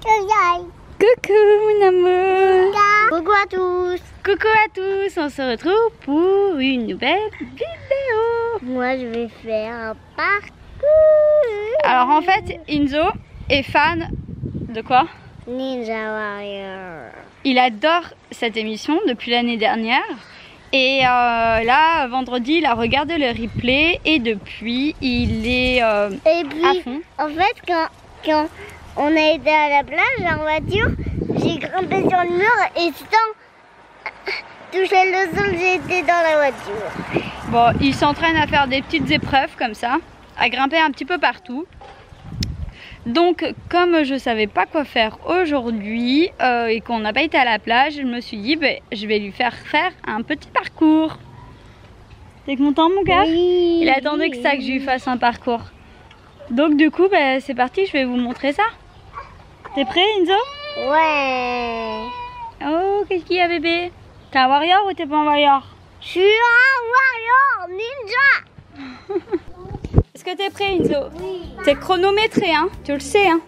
Coucou mon amour. Coucou à tous. Coucou à tous, on se retrouve pour une nouvelle vidéo. Moi je vais faire un parcours. Alors en fait, Enzo est fan de quoi? Ninja Warrior. Il adore cette émission depuis l'année dernière. Et là, vendredi, il a regardé le replay et depuis, il est à fond. En fait, quand on a été à la plage en voiture, j'ai grimpé sur le mur et sans toucher le sol, j'ai été dans la voiture. Bon, il s'entraîne à faire des petites épreuves comme ça, à grimper un petit peu partout. Donc, comme je savais pas quoi faire aujourd'hui et qu'on n'a pas été à la plage, je me suis dit, je vais lui faire un petit parcours. T'es content, mon gars? Oui. Il attendait que ça, que je lui fasse un parcours. Donc, du coup, c'est parti, je vais vous montrer ça. T'es prêt, Enzo? Ouais. Oh, qu'est-ce qu'il y a, bébé? T'es un warrior ou t'es pas un warrior? Je suis un warrior ninja. Est-ce que t'es prêt, Enzo? Oui. T'es chronométré, hein? Tu le sais, hein?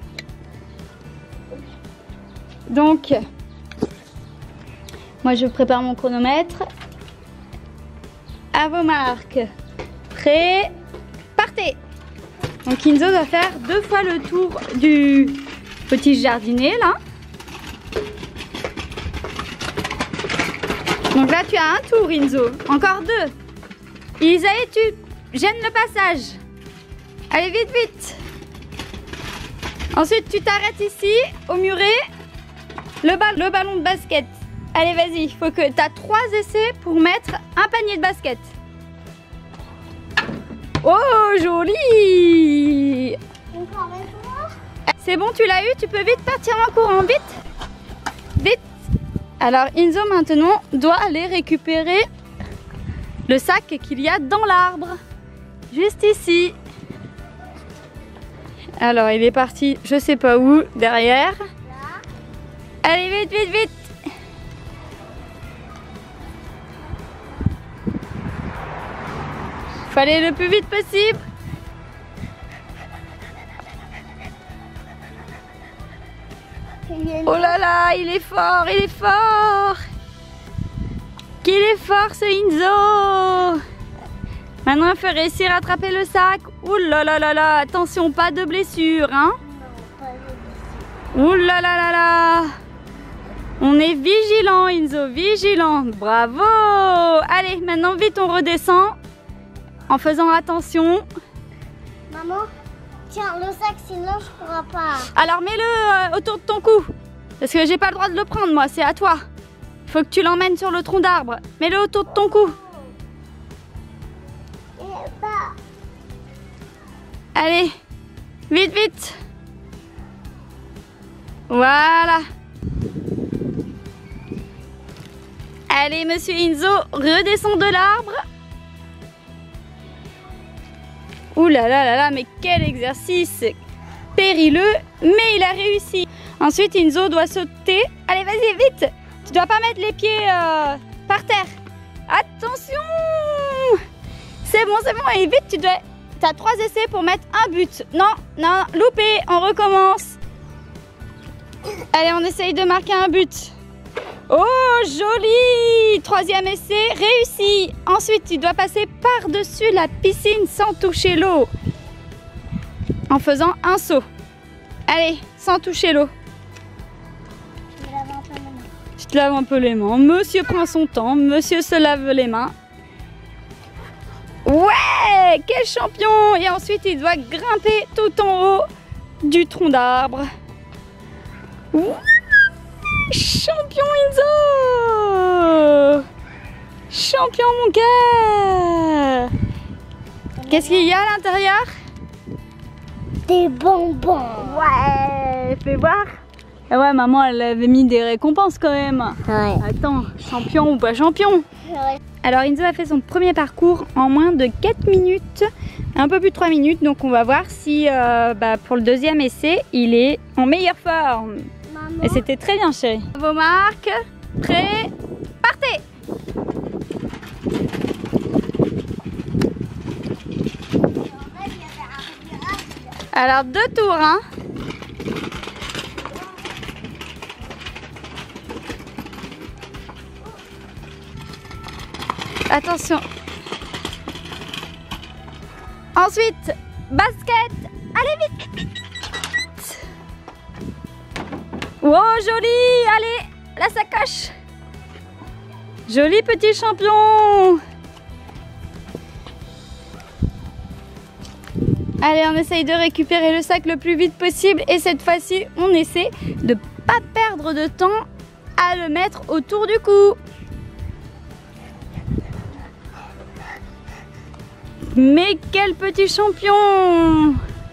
Donc, moi je prépare mon chronomètre. À vos marques. Prêt? Partez! Donc Enzo doit faire 2 fois le tour du petit jardinet, là. Donc là, tu as un tour, Enzo. Encore 2. Isaïe, tu gênes le passage. Allez, vite, vite. Ensuite, tu t'arrêtes ici, au muret. Le ballon de basket. Allez, vas-y. Il faut que tu as 3 essais pour mettre un panier de basket. Oh, joli. C'est bon, tu l'as eu. Tu peux vite partir en courant. Vite. Vite. Alors, Enzo, maintenant, doit aller récupérer le sac qu'il y a dans l'arbre. Juste ici. Alors, il est parti, je sais pas où, derrière. Allez, vite, vite, vite. Faut aller le plus vite possible. Oh là là, il est fort, il est fort. Qu'il est fort, ce Enzo. Maintenant, il faut réussir à attraper le sac. Ouh là là là là, attention, pas de blessure, hein? Ouh là là là là. On est vigilant, Enzo, vigilant. Bravo. Allez, maintenant, vite, on redescend en faisant attention. Maman, tiens le sac, sinon je pourrai pas. Alors, mets-le autour de ton cou. Parce que j'ai pas le droit de le prendre, moi, c'est à toi. Il faut que tu l'emmènes sur le tronc d'arbre. Mets-le autour de ton cou. Allez, vite, vite. Voilà. Allez, monsieur Enzo, redescend de l'arbre. Ouh là là là là, mais quel exercice périlleux, mais il a réussi. Ensuite, Enzo doit sauter. Allez, vas-y, vite. Tu dois pas mettre les pieds par terre. Attention. C'est bon, et vite, tu as 3 essais pour mettre un but. Non, non, loupé, on recommence. Allez, on essaye de marquer un but. Oh, joli. 3e essai, réussi. Ensuite, tu dois passer par-dessus la piscine sans toucher l'eau. En faisant un saut. Allez, sans toucher l'eau. Je te lave un peu les mains. Monsieur prend son temps, monsieur se lave les mains. Ouais, quel champion! Et ensuite, il doit grimper tout en haut du tronc d'arbre. Champion, Enzo! Champion, mon cœur! Qu'est-ce qu'il y a à l'intérieur? Des bonbons. Ouais, fais voir. Ah ouais, maman, elle avait mis des récompenses quand même. Ouais. Attends, champion ou pas champion? Ouais. Alors Enzo a fait son premier parcours en moins de 4 minutes, un peu plus de 3 minutes, donc on va voir si pour le 2e essai, il est en meilleure forme. Maman. Et c'était très bien, chérie. Vos marques, prêts, partez! Alors 2 tours, hein? Attention. Ensuite, basket. Allez, vite. Wow, joli. Allez, la sacoche. Joli petit champion. Allez, on essaye de récupérer le sac le plus vite possible. Et cette fois-ci, on essaie de ne pas perdre de temps à le mettre autour du cou. Mais quel petit champion!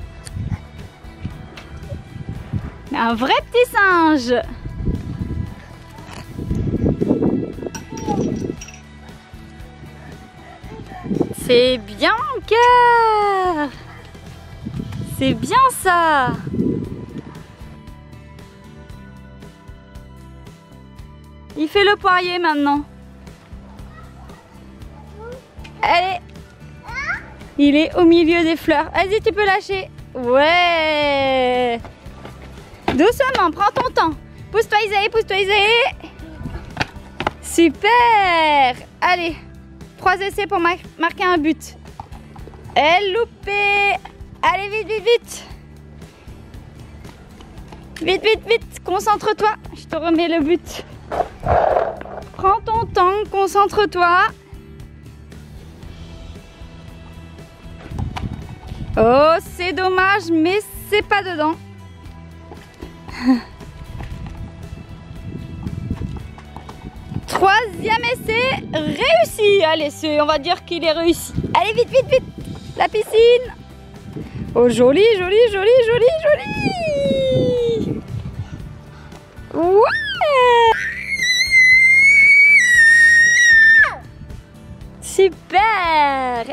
Un vrai petit singe! C'est bien, cœur! C'est bien ça! Il fait le poirier maintenant. Allez! Il est au milieu des fleurs. Vas-y, tu peux lâcher. Ouais! Doucement, prends ton temps. Pousse-toi, Isaïe, pousse-toi, Isaïe. Super! Allez, 3 essais pour marquer un but. Elle loupé. Allez, vite, vite, vite. Vite, vite, vite. Concentre-toi. Je te remets le but. Prends ton temps, concentre-toi. Oh, c'est dommage, mais c'est pas dedans. Troisième essai réussi. Allez, on va dire qu'il est réussi. Allez, vite, vite, vite. La piscine. Oh, joli, joli, joli, joli, joli. Ouais. Super.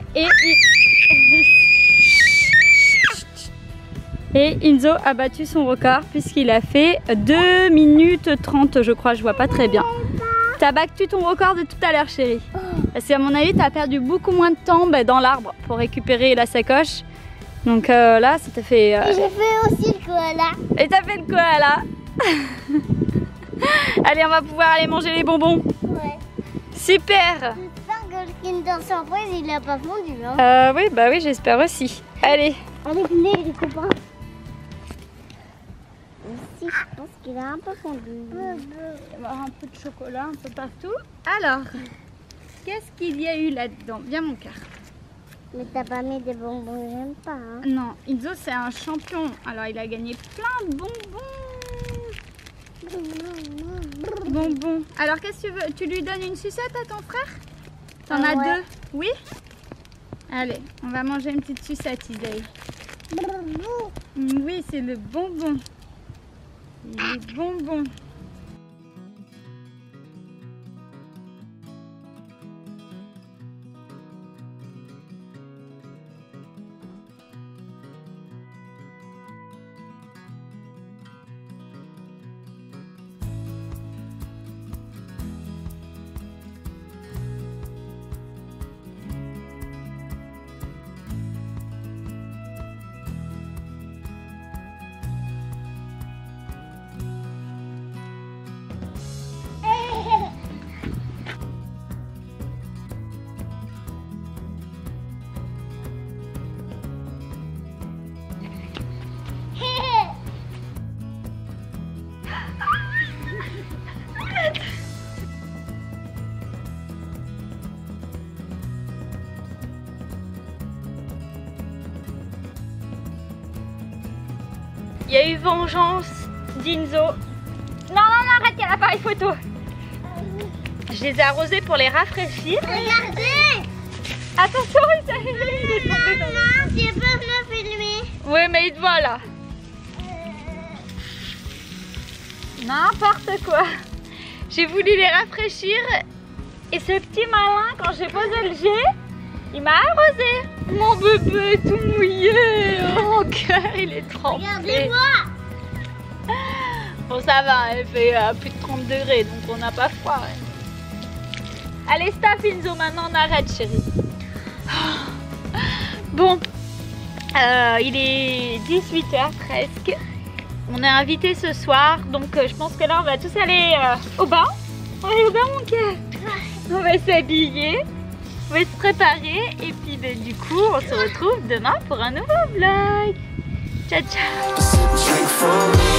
Et Enzo a battu son record puisqu'il a fait 2 minutes 30, je crois, je vois pas très bien. T'as battu ton record de tout à l'heure, chérie. Parce qu'à mon avis, t'as perdu beaucoup moins de temps dans l'arbre pour récupérer la sacoche. Donc là, ça t'a fait... J'ai fait aussi le koala. Et t'as fait le koala. Allez, on va pouvoir aller manger les bonbons. Ouais. Super. J'espère que le Kinder Surprise, il a pas fondu. Hein. Oui, bah oui, j'espère aussi. Allez. Allez, venez les copains. Ici, je pense qu'il a un peu fondu. Il va y avoir un peu de chocolat un peu partout. Alors, qu'est-ce qu'il y a eu là-dedans? Viens mon cœur. Mais t'as pas mis des bonbons, j'aime pas. Hein. Non, Enzo c'est un champion. Alors il a gagné plein de bonbons. Bonbons. Alors qu'est-ce que tu veux? Tu lui donnes une sucette à ton frère? T'en as ouais. 2? Oui? Allez, on va manger une petite sucette, Isaïe. Oui, c'est le bonbon. Les bonbons. Il y a eu vengeance d'Enzo. Non, non, non, arrête, il y a l'appareil photo. Je les ai arrosés pour les rafraîchir. Regardez. Attention, il est tombé dans Non, tu peux me filmer. Oui, mais il te voit là. N'importe quoi. J'ai voulu les rafraîchir et ce petit malin, quand j'ai posé le jet, il m'a arrosé. Mon bébé est tout mouillé. Oh, mon cœur, il est trempé. Regardez-moi. Bon, ça va, il fait plus de 30 degrés, donc on n'a pas froid. Ouais. Allez, stop, Enzo, maintenant on arrête, chérie. Bon, il est 18h presque. On est invité ce soir, donc je pense que là on va tous aller au bain. On va aller au bain, mon cœur. On va s'habiller faut se préparer et puis ben, du coup on se retrouve demain pour un nouveau vlog. Ciao ciao.